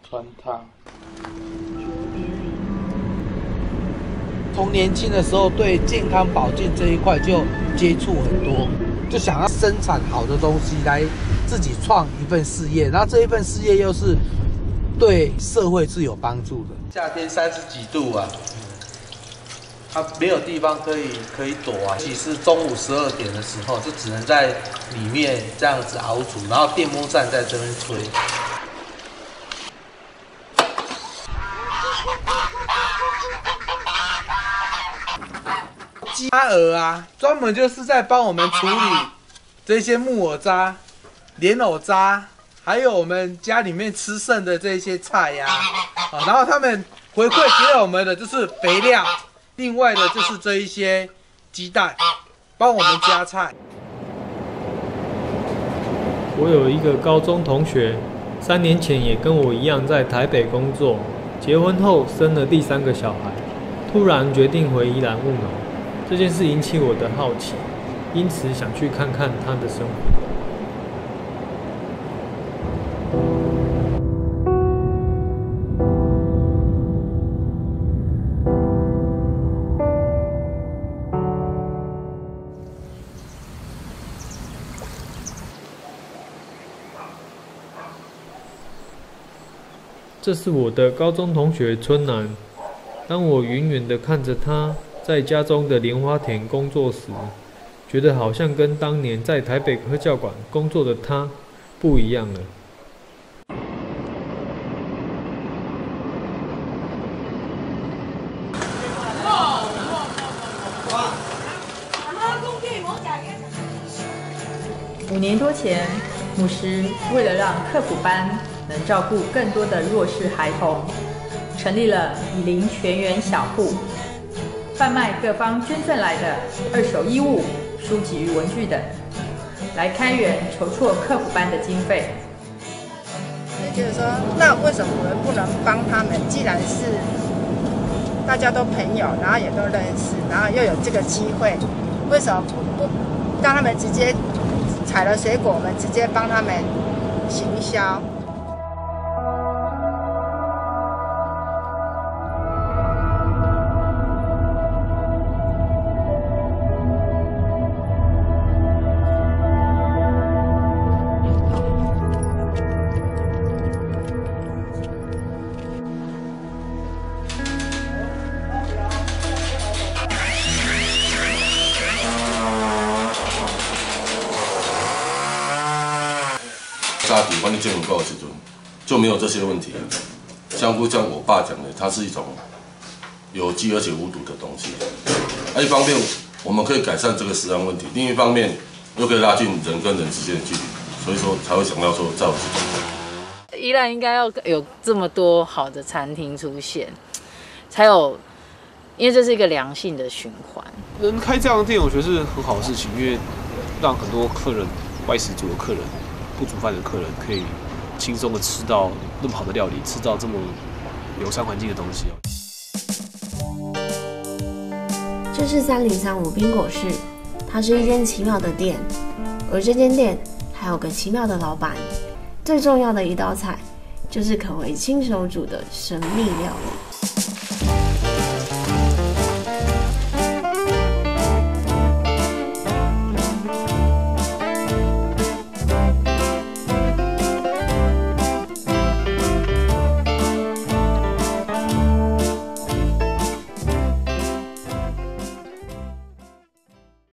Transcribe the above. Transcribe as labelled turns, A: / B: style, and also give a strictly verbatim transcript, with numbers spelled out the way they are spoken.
A: 川烫。从年轻的时候对健康保健这一块就接触很多，就想要生产好的东西来自己创一份事业，然后这一份事业又是对社会是有帮助的。夏天三十几度啊，它没有地方可以可以躲啊。其实中午十二点的时候，就只能在里面这样子熬煮，然后电风扇在这边吹。家鹅啊，专门就是在帮我们处理这些木耳渣、莲藕渣，还有我们家里面吃剩的这些菜呀、啊，啊，然后他们回馈给我们的就是肥料，另外的就是这一些鸡蛋，帮我们加菜。
B: 我有一个高中同学，三年前也跟我一样在台北工作，结婚后生了第三个小孩，突然决定回宜兰务农。这件事引起我的好奇，因此想去看看他的生活。这是我的高中同学春楠。当我远远地看着他在家中的莲花田工作时，觉得好像跟当年在台北科教馆工作的他不一样了。
C: 五年多前，牧师为了让客服班能照顾更多的弱势孩童，成立了以林全员小铺，贩卖各方捐赠来的二手衣物、书籍与文具等，来开源筹措客服班的经费。
D: 就觉得说，那为什么我们不能帮他们？既然是大家都朋友，然后也都认识，然后又有这个机会，为什么不不让他们直接采了水果，我们直接帮他们行销？
E: 家庭管理健康的时候，就没有这些问题。香菇像我爸讲的，它是一种有机而且无毒的东西。一方面我们可以改善这个食安问题，另一方面又可以拉近人跟人之间的距离，所以说才会想到说在我这边。
F: 宜兰应该要有这么多好的餐厅出现，才有，因为这是一个良性的循环。
G: 能开这样的店，我觉得是很好的事情，因为让很多客人、外食族的客人、不煮饭的客人可以轻松的吃到那么好的料理，吃到这么友善环境的东西。
H: 这是三零三五冰果室，它是一间奇妙的店，而这间店还有个奇妙的老板。最重要的一道菜，就是可为亲手煮的神秘料理。